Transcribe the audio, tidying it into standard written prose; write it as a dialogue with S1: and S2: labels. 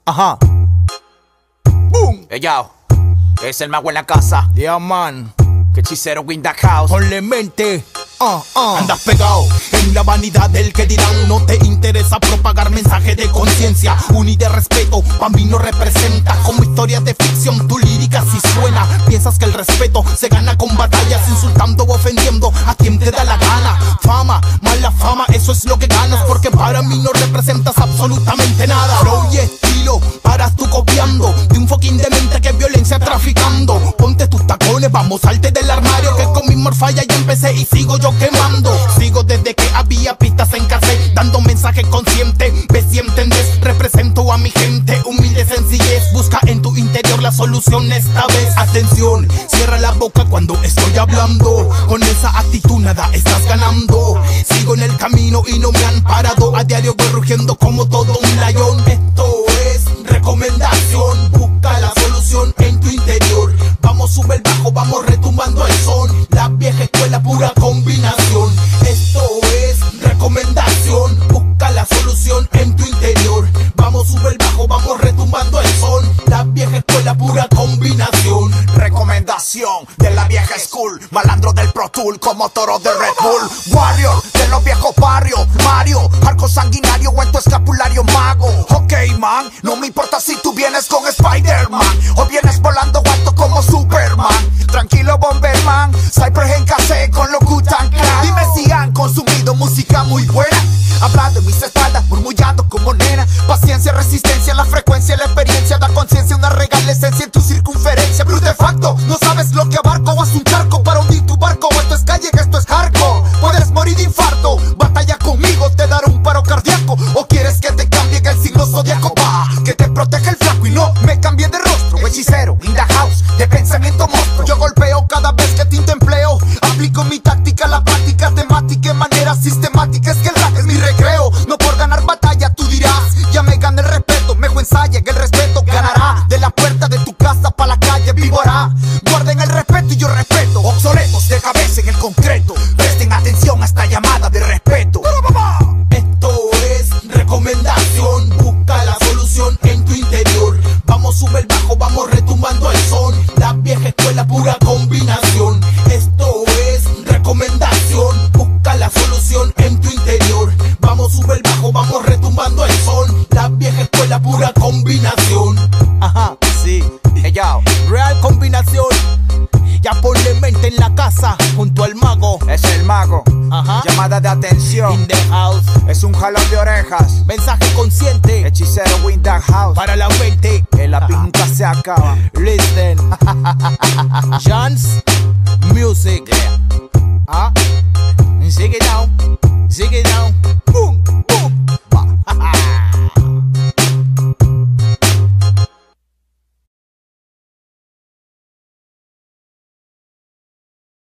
S1: Ajá. Boom.
S2: Yo, es el mago en la casa.
S1: Yeah, man.
S2: Que hechicero in the house.
S1: Ponle mente. Andas pegado en la vanidad del que dirán. No te interesa propagar mensaje de conciencia, y de respeto. Pa' mí no representa como historias de ficción. Tu lírica sí suena. Piensas que el respeto se gana con batallas, insultando o ofendiendo a quien te da la gana. Fama, mala fama, eso es lo que ganas, porque para mí no representas absolutamente nada. Flow y estilo, paras tú copiando de un fucking demente que violencia traficando. Ponte tus tacones, vamos, salte del armario, que con mi morfalla ya empecé y sigo yo quemando. Sigo desde que había pistas en cassette, dando mensaje consciente. Ves si entendés, represento a mi gente. Humilde sencillez, busca en tu interior la solución esta vez. Atención, cierra la boca cuando estoy hablando. Con esa actitud nada estás ganando. Sigo en el camino y no me han parado. A diario voy rugiendo como todo un león. Esto es recomendación, busca la solución en tu interior. Vamos, sube el bajo, vamos retumbando el son. La vieja escuela, pura combinación. Esto es recomendación, busca la solución en tu interior. Vamos, sube el bajo, vamos retumbando el son. La vieja escuela, pura combinación.
S2: Recomendación de la vieja school. Malandro del Pro Tool como toro de Red Bull. Warrior de los viejos barrios. Mario, arco sanguinario o en tu escapulario mago. Ok, man, no me importa si tú vienes con Spider-Man o vienes volando alto como Superman. Tranquilo, Bomberman, Cypress en cassette con los Wu-Tang Clan. Dime si han consumido música muy buena. Habla de mis espaldas, murmullando como nena. Paciencia, resistencia, la frecuencia, la experiencia. Da conciencia, una regalescencia en tu circunferencia. Brutefacto, no sabes lo que abarco. O es un charco para hundir tu barco. Esto es calle, esto es hardcore. Puedes morir de infarto. Batalla conmigo, te daré un paro cardíaco. O quieres que te cambie el signo zodiaco. Va, que te proteja el flaco y no me cambie de rostro. Hechicero, in the house, de pensamiento monstruo. Yo golpeo cada vez que te empleo. Aplico mi táctica, la práctica temática en manera sistemática. Es que el rap es mi recreo, no por ganar batalla tú dirás. Ya me gané el respeto, mejor ensaya que el respeto ganará. De la puerta de tu casa pa' la calle vivo hará. Guarden el respeto y yo respeto. Obsoletos de cabeza en el concreto, presten atención a esta llamada de respeto.
S1: Esto es recomendación, busca la solución en tu interior. Vamos, sube el bajo, vamos retumbando el son. La vieja escuela, pura combinación. Esto es recomendación, busca la solución en tu interior. Vamos, sube el bajo, vamos retumbando el son. La vieja escuela, pura combinación. Ajá, sí.
S2: Yo,
S1: Real combinación. Ya ponle mente en la casa junto al mago.
S2: es el mago.
S1: Ajá.
S2: Llamada de atención.
S1: In the house.
S2: Es un jalón de orejas.
S1: Mensaje consciente
S2: Hechicero in the house.
S1: para la mente.
S2: El lápiz nunca se acaba.
S1: Listen. Chance Music.
S2: Yeah.
S1: Zig it down. Boom.